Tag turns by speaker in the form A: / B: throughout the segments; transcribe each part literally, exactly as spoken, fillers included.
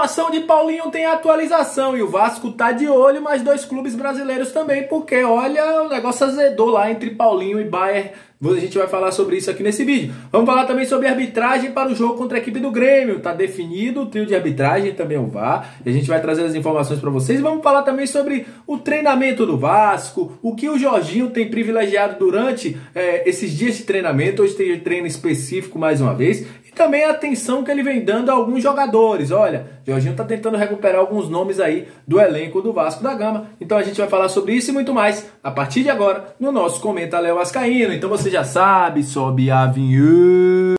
A: A situação de Paulinho tem atualização e o Vasco tá de olho, mas dois clubes brasileiros também, porque olha, o negócio azedou lá entre Paulinho e Bayern. A gente vai falar sobre isso aqui nesse vídeo. Vamos falar também sobre arbitragem para o jogo contra a equipe do Grêmio. Tá definido o trio de arbitragem, também o V A R. E a gente vai trazer as informações para vocês. Vamos falar também sobre o treinamento do Vasco, o que o Jorginho tem privilegiado durante é, esses dias de treinamento. Hoje tem treino específico mais uma vez. E também a atenção que ele vem dando a alguns jogadores. Olha, Jorginho tá tentando recuperar alguns nomes aí do elenco do Vasco da Gama. Então a gente vai falar sobre isso e muito mais a partir de agora no nosso Comenta Léo Vascaíno. Então você já sabe, sobe a vinheta.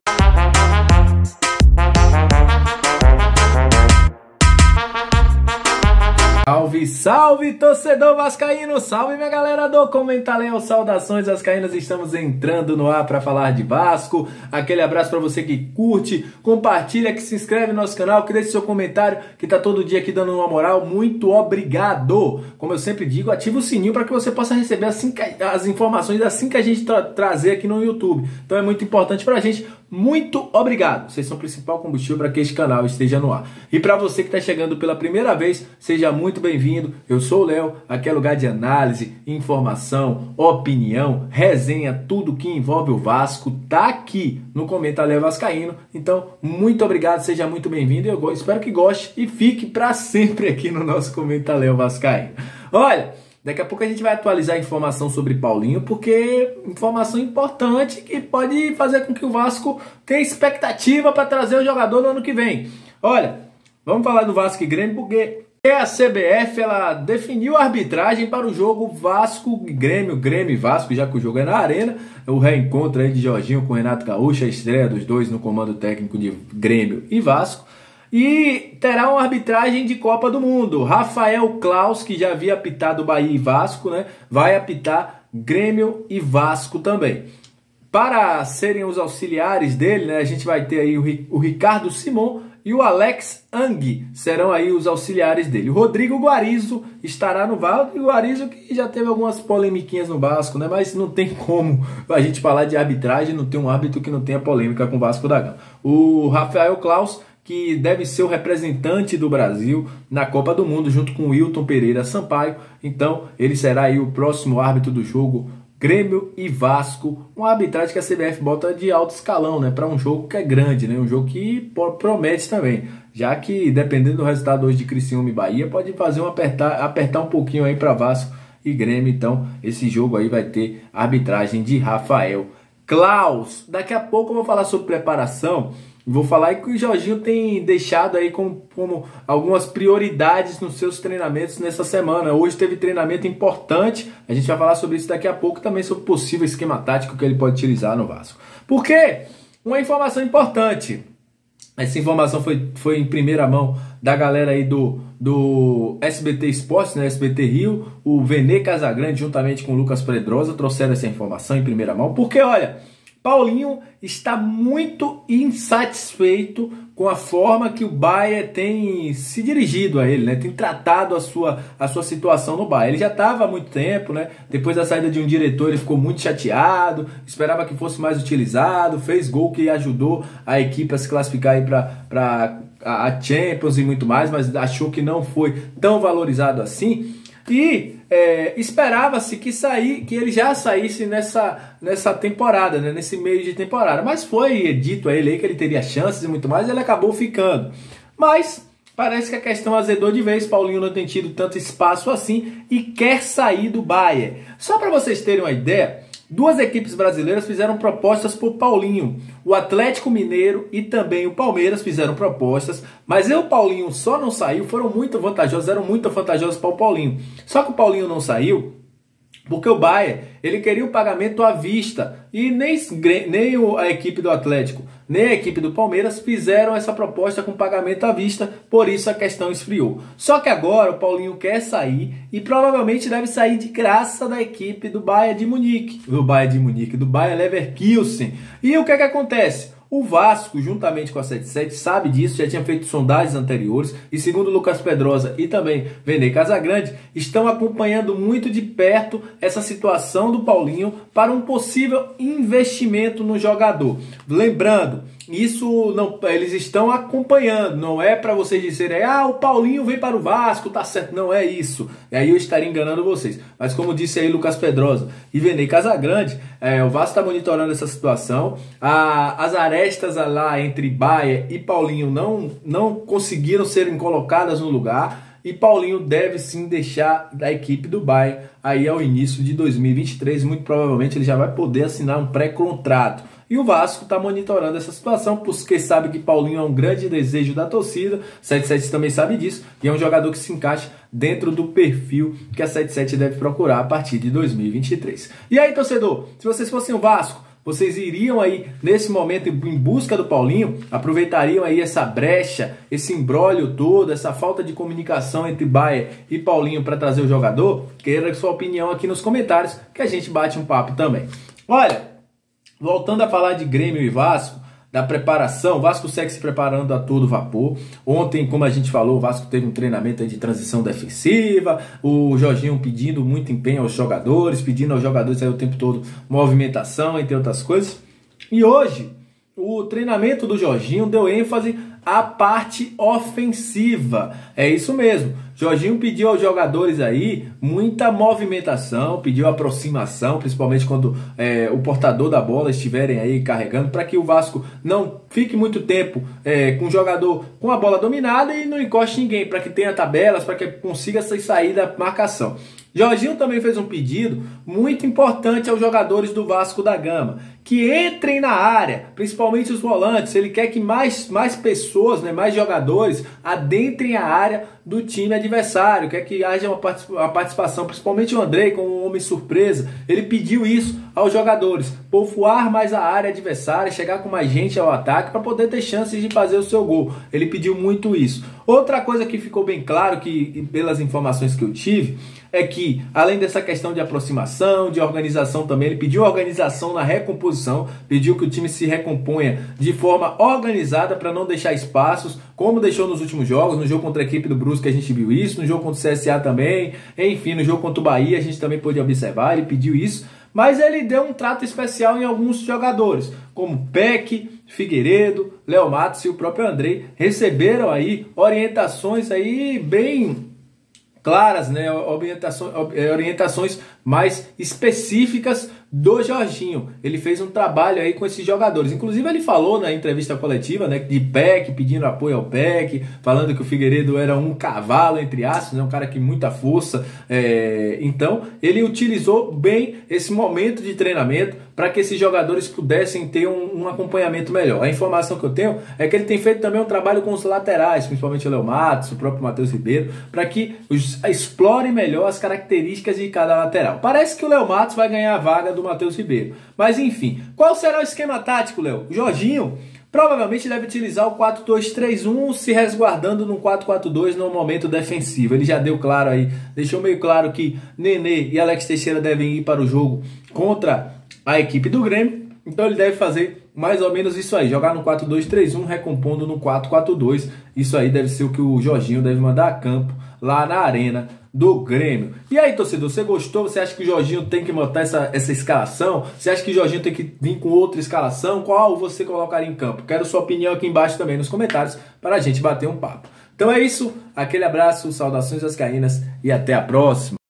A: Salve, salve, torcedor vascaíno! Salve, minha galera do Comenta Léo! Saudações vascaínas! Estamos entrando no ar para falar de Vasco. Aquele abraço para você que curte, compartilha, que se inscreve no nosso canal, que deixa seu comentário, que tá todo dia aqui dando uma moral. Muito obrigado! Como eu sempre digo, ativa o sininho para que você possa receber assim que, as informações assim que a gente tra trazer aqui no YouTube. Então é muito importante pra gente. Muito obrigado! Vocês são o principal combustível para que este canal esteja no ar. E para você que está chegando pela primeira vez, seja muito bem-vindo. Eu sou o Léo, aqui é lugar de análise, informação, opinião, resenha, tudo que envolve o Vasco tá aqui no Comenta Léo Vascaíno. Então, muito obrigado, seja muito bem-vindo. Eu espero que goste e fique para sempre aqui no nosso Comenta Léo Vascaíno. Olha, daqui a pouco a gente vai atualizar a informação sobre Paulinho, porque informação importante que pode fazer com que o Vasco tenha expectativa para trazer o jogador no ano que vem. Olha, vamos falar do Vasco e Grêmio, porque a C B F ela definiu a arbitragem para o jogo Vasco e Grêmio, Grêmio e Vasco, já que o jogo é na Arena. O reencontro aí de Jorginho com Renato Gaúcho, a estreia dos dois no comando técnico de Grêmio e Vasco. E terá uma arbitragem de Copa do Mundo. Rafael Claus, que já havia apitado Bahia e Vasco, né, vai apitar Grêmio e Vasco também. Para serem os auxiliares dele, né, a gente vai ter aí o, o Ricardo Simon e o Alex Ang, serão aí os auxiliares dele. O Rodrigo Guarizo estará no Vasco. O Guarizo que já teve algumas polemiquinhas no Vasco, né, mas não tem como a gente falar de arbitragem, não tem um árbitro que não tenha polêmica com o Vasco da Gama. O Rafael Claus, que deve ser o representante do Brasil na Copa do Mundo, junto com o Wilton Pereira Sampaio. Então, ele será aí o próximo árbitro do jogo Grêmio e Vasco. Uma arbitragem que a C B F bota de alto escalão, né? Para um jogo que é grande, né? Um jogo que promete também. Já que, dependendo do resultado hoje de Criciúma e Bahia, pode fazer um apertar, apertar um pouquinho aí para Vasco e Grêmio. Então, esse jogo aí vai ter arbitragem de Rafael Claus. Daqui a pouco eu vou falar sobre preparação. Vou falar que o Jorginho tem deixado aí como, como algumas prioridades nos seus treinamentos nessa semana. Hoje teve treinamento importante, a gente vai falar sobre isso daqui a pouco, também sobre o possível esquema tático que ele pode utilizar no Vasco. Por quê? Uma informação importante. Essa informação foi, foi em primeira mão da galera aí do, do S B T Esportes, né, S B T Rio. O Vene Casagrande, juntamente com o Lucas Pedrosa, trouxeram essa informação em primeira mão. Porque, olha, Paulinho está muito insatisfeito com a forma que o Bayern tem se dirigido a ele, né? Tem tratado a sua, a sua situação no Bayern. Ele já estava há muito tempo, né? Depois da saída de um diretor, ele ficou muito chateado, esperava que fosse mais utilizado, fez gol que ajudou a equipe a se classificar aí para a Champions e muito mais, mas achou que não foi tão valorizado assim. E é, esperava-se que, sair, que ele já saísse nessa, nessa temporada, né, nesse meio de temporada. Mas foi dito a ele aí que ele teria chances e muito mais, e ele acabou ficando. Mas parece que a questão azedou de vez. Paulinho não tem tido tanto espaço assim e quer sair do Bayern. Só para vocês terem uma ideia, duas equipes brasileiras fizeram propostas por Paulinho. O Atlético Mineiro e também o Palmeiras fizeram propostas, mas o Paulinho só não saiu, foram muito vantajosos, eram muito vantajosos para o Paulinho. Só que o Paulinho não saiu porque o Bayern, ele queria o pagamento à vista e nem, nem a equipe do Atlético, nem a equipe do Palmeiras fizeram essa proposta com pagamento à vista, por isso a questão esfriou. Só que agora o Paulinho quer sair e provavelmente deve sair de graça da equipe do Bayern de Munique, do Bayern de Munique, do Bayer Leverkusen. E o que é que acontece? O Vasco, juntamente com a setenta e sete, sabe disso, já tinha feito sondagens anteriores e, segundo Lucas Pedrosa e também Vene Casagrande, estão acompanhando muito de perto essa situação do Paulinho para um possível investimento no jogador. Lembrando, isso não, eles estão acompanhando, não é para vocês dizerem, ah, o Paulinho vem para o Vasco, tá certo, não é isso. E aí eu estaria enganando vocês. Mas como disse aí Lucas Pedrosa e Venei Casagrande, é, o Vasco está monitorando essa situação. A, as arestas lá entre Baia e Paulinho não, não conseguiram serem colocadas no lugar. E Paulinho deve sim deixar da equipe do Baia aí ao início de dois mil e vinte e três. Muito provavelmente ele já vai poder assinar um pré-contrato. E o Vasco está monitorando essa situação, porque sabe que Paulinho é um grande desejo da torcida. setenta e sete também sabe disso. E é um jogador que se encaixa dentro do perfil que a setenta e sete deve procurar a partir de dois mil e vinte e três. E aí, torcedor, se vocês fossem o Vasco, vocês iriam aí, nesse momento, em busca do Paulinho, aproveitariam aí essa brecha, esse imbróglio todo, essa falta de comunicação entre Baia e Paulinho para trazer o jogador? Queira sua opinião aqui nos comentários, que a gente bate um papo também. Olha, voltando a falar de Grêmio e Vasco, da preparação, o Vasco segue se preparando a todo vapor. Ontem, como a gente falou, o Vasco teve um treinamento de transição defensiva, o Jorginho pedindo muito empenho aos jogadores, pedindo aos jogadores aí o tempo todo movimentação, entre outras coisas. E hoje, o treinamento do Jorginho deu ênfase à parte ofensiva. É isso mesmo. Jorginho pediu aos jogadores aí muita movimentação, pediu aproximação, principalmente quando é, o portador da bola estiverem aí carregando, para que o Vasco não fique muito tempo é, com o jogador com a bola dominada e não encoste ninguém, para que tenha tabelas, para que consiga sair da marcação. Jorginho também fez um pedido muito importante aos jogadores do Vasco da Gama, que entrem na área, principalmente os volantes. Ele quer que mais, mais pessoas, né, mais jogadores adentrem a área do time adversário, quer que haja uma participação, principalmente o Andrei como um homem surpresa. Ele pediu isso aos jogadores, povoar mais a área adversária, chegar com mais gente ao ataque para poder ter chances de fazer o seu gol. Ele pediu muito isso. Outra coisa que ficou bem claro, que pelas informações que eu tive, é que, além dessa questão de aproximação, de organização também, ele pediu organização na recomposição, pediu que o time se recomponha de forma organizada para não deixar espaços, como deixou nos últimos jogos, no jogo contra a equipe do Brusque a gente viu isso, no jogo contra o C S A também, enfim, no jogo contra o Bahia a gente também pôde observar, ele pediu isso, mas ele deu um trato especial em alguns jogadores, como Peck, Figueiredo, Léo Matos e o próprio Andrei, receberam aí orientações aí bem claras, né, orientações, orientações mais específicas do Jorginho. Ele fez um trabalho aí com esses jogadores. Inclusive ele falou na entrevista coletiva, né, de Peck, pedindo apoio ao Peck, falando que o Figueiredo era um cavalo, entre aspas, né, um cara que muita força. É... Então ele utilizou bem esse momento de treinamento para que esses jogadores pudessem ter um, um acompanhamento melhor. A informação que eu tenho é que ele tem feito também um trabalho com os laterais, principalmente o Léo Matos, o próprio Matheus Ribeiro, para que os, explorem melhor as características de cada lateral. Parece que o Léo Matos vai ganhar a vaga do Matheus Ribeiro. Mas enfim, qual será o esquema tático, Léo? O Jorginho provavelmente deve utilizar o quatro dois três um, se resguardando no quatro quatro dois no momento defensivo. Ele já deu claro aí, deixou meio claro que Nenê e Alex Teixeira devem ir para o jogo contra a equipe do Grêmio. Então ele deve fazer mais ou menos isso aí, jogar no quatro dois três um, recompondo no quatro quatro dois. Isso aí deve ser o que o Jorginho deve mandar a campo lá na arena do Grêmio. E aí, torcedor, você gostou? Você acha que o Jorginho tem que montar essa, essa escalação? Você acha que o Jorginho tem que vir com outra escalação? Qual você colocaria em campo? Quero sua opinião aqui embaixo também nos comentários para a gente bater um papo. Então é isso, aquele abraço, saudações vascaínas e até a próxima.